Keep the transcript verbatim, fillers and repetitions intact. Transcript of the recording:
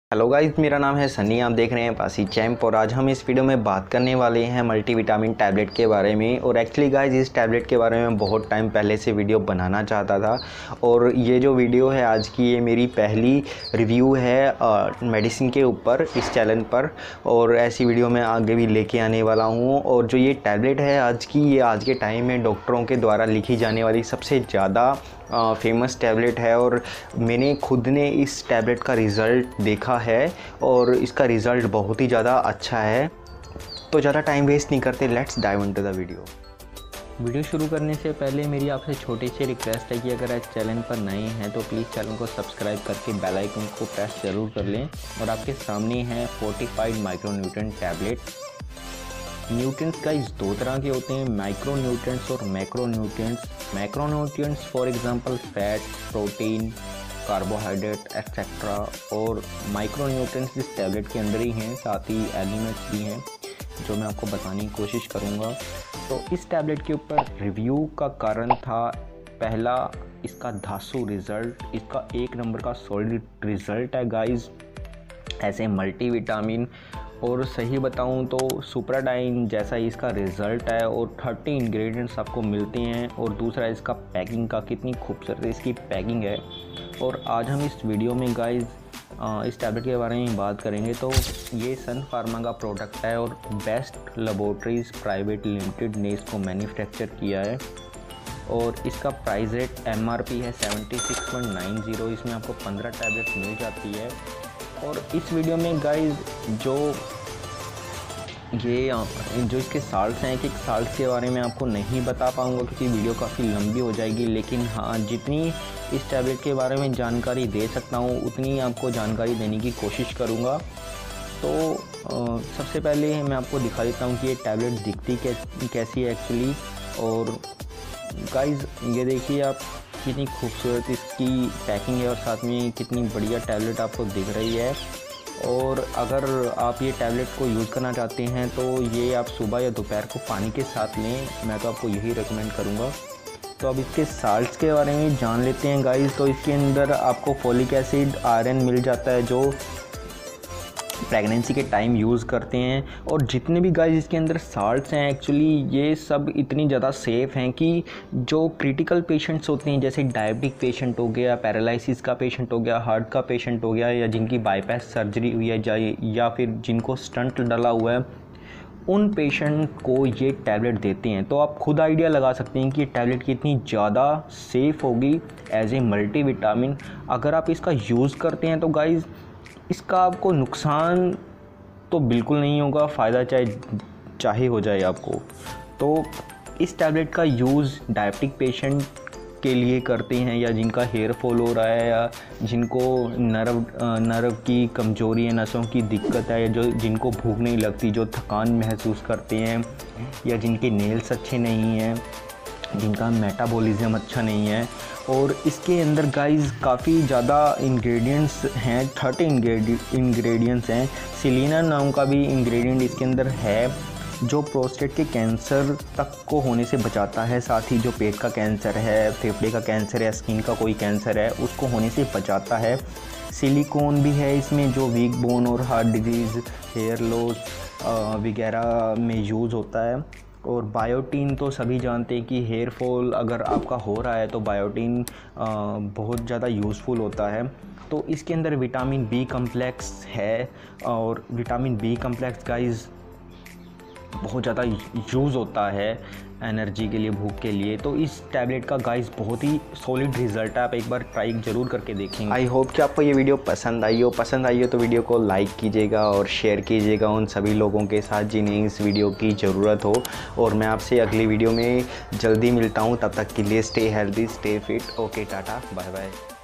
Hello guys, मेरा नाम है सन्नी। आप देख रहे हैं पासी चैम्प और आज हम इस वीडियो में बात करने वाले हैं मल्टीविटामिन टैबलेट के बारे में। और एक्चुअली गाइस, इस टैबलेट के बारे में बहुत टाइम पहले से वीडियो बनाना चाहता था और ये जो वीडियो है आज की, ये मेरी पहली रिव्यू है मेडिसिन के ऊपर इस चैनल पर। और ऐसी वीडियो मैं आगे भी लेके आने वाला हूँ। और जो ये टैबलेट है आज की, ये आज के टाइम में डॉक्टरों के द्वारा लिखी जाने वाली सबसे ज़्यादा फेमस टैबलेट है। और मैंने खुद ने इस टैबलेट का रिज़ल्ट देखा है और इसका रिज़ल्ट बहुत ही ज़्यादा अच्छा है। तो ज़्यादा टाइम वेस्ट नहीं करते, let's dive into the video. Video शुरू करने से पहले मेरी आपसे छोटी सी रिक्वेस्ट है कि अगर आज चैनल पर नए हैं तो प्लीज़ चैनल को सब्सक्राइब करके बेल आइकन को प्रेस ज़रूर कर लें। और आपके सामने है फोर्टिफाइड माइक्रोन्यूट्रिएंट टैबलेट। न्यूट्रिएंट्स का इस दो तरह के होते हैं, माइक्रो न्यूट्रिएंट्स और macronutrients. Macronutrients for example fat, protein, carbohydrate etcetera. और माइक्रो न्यूट्रिएंट्स इस टैबलेट के अंदर ही हैं, साथ ही एलिमेंट्स भी हैं जो मैं आपको बताने की कोशिश करूँगा। तो इस टैबलेट के ऊपर रिव्यू का कारण था, पहला इसका धांसू रिज़ल्ट, इसका एक नंबर का सॉलिड रिज़ल्ट है गाइस एज ए मल्टीविटामिन। और सही बताऊं तो सुप्राडाइन जैसा ही इसका रिज़ल्ट है और तीस इंग्रेडिएंट्स आपको मिलते हैं। और दूसरा इसका पैकिंग का, कितनी खूबसूरत इसकी पैकिंग है। और आज हम इस वीडियो में गाइस इस टैबलेट के बारे में बात करेंगे। तो ये सन फार्मा का प्रोडक्ट है और बेस्ट लेबोरेटरीज प्राइवेट लिमिटेड ने इसको मैन्युफैक्चर किया है। और इसका price rate M R P है seventy six point nine zero. इसमें आपको पंद्रह टैबलेट मिल जाती है। और इस वीडियो में गाइस जो ये जो इसके साल्ट्स हैं, एक एक साल्ट के बारे में आपको नहीं बता पाऊँगा क्योंकि वीडियो काफ़ी लंबी हो जाएगी। लेकिन हाँ, जितनी इस टैबलेट के बारे में जानकारी दे सकता हूँ उतनी आपको जानकारी देने की कोशिश करूँगा। तो आ, सबसे पहले मैं आपको दिखा देता हूँ कि ये टैबलेट दिखती कै, कैसी है एक्चुअली। और गाइस ये देखिए आप, कितनी खूबसूरत इसकी पैकिंग है और साथ में कितनी बढ़िया टैबलेट आपको दिख रही है। और अगर आप ये टैबलेट को यूज़ करना चाहते हैं तो ये आप सुबह या दोपहर को पानी के साथ लें, मैं तो आपको यही रेकमेंड करूँगा। तो अब इसके साल्ट्स के बारे में जान लेते हैं गाइस। तो इसके अंदर आपको फोलिक एसिड, आयरन मिल जाता है जो प्रेगनेंसी के टाइम यूज़ करते हैं। और जितने भी गाइस इसके अंदर साल्ट्स हैं एक्चुअली ये सब इतनी ज़्यादा सेफ़ हैं कि जो क्रिटिकल पेशेंट्स होते हैं, जैसे डायबिटिक पेशेंट हो गया, पैरालिसिस का पेशेंट हो गया, हार्ट का पेशेंट हो गया, या जिनकी बाईपास सर्जरी हुई है जाए, या फिर जिनको स्टंट डला हुआ है, उन पेशेंट को ये टैबलेट देते हैं। तो आप खुद आइडिया लगा सकते हैं कि ये टैबलेट कितनी ज़्यादा सेफ़ होगी एज ए मल्टीविटामिन। अगर आप इसका यूज़ करते हैं तो गाइज़ इसका आपको नुकसान तो बिल्कुल नहीं होगा, फ़ायदा चाहे चाहे हो जाए आपको। तो इस टैबलेट का यूज़ डायबिटिक पेशेंट के लिए करते हैं, या जिनका हेयर फॉल हो रहा है, या जिनको नर्व नर्व की कमज़ोरी है, नसों की दिक्कत है, या जो जिनको भूख नहीं लगती, जो थकान महसूस करते हैं, या जिनके नेल्स अच्छे नहीं हैं, जिनका मेटाबॉलिज्म अच्छा नहीं है। और इसके अंदर गाइस काफ़ी ज़्यादा इंग्रेडिएंट्स हैं, थर्टी इंग्रेडिएंट्स हैं। सेलिना नाम का भी इंग्रेडिएंट इसके अंदर है जो प्रोस्टेट के कैंसर तक को होने से बचाता है। साथ ही जो पेट का कैंसर है, फेफड़े का कैंसर है, स्किन का कोई कैंसर है, उसको होने से बचाता है। सिलिकॉन भी है इसमें जो वीक बोन और हार्ट डिजीज़, हेयर लॉस वगैरह में यूज़ होता है। और बायोटीन तो सभी जानते हैं कि हेयर फॉल अगर आपका हो रहा है तो बायोटीन बहुत ज़्यादा यूज़फुल होता है। तो इसके अंदर विटामिन बी कम्प्लेक्स है और विटामिन बी कम्प्लेक्स गाइस बहुत ज़्यादा यूज़ होता है एनर्जी के लिए, भूख के लिए। तो इस टैबलेट का गाइस बहुत ही सॉलिड रिजल्ट है, आप एक बार ट्राई ज़रूर करके देखेंगे। आई होप कि आपको ये वीडियो पसंद आई हो। पसंद आई हो तो वीडियो को लाइक कीजिएगा और शेयर कीजिएगा उन सभी लोगों के साथ जिन्हें इस वीडियो की ज़रूरत हो। और मैं आपसे अगली वीडियो में जल्दी मिलता हूँ, तब तक के लिए stay healthy, stay fit. Okay, tata, bye bye.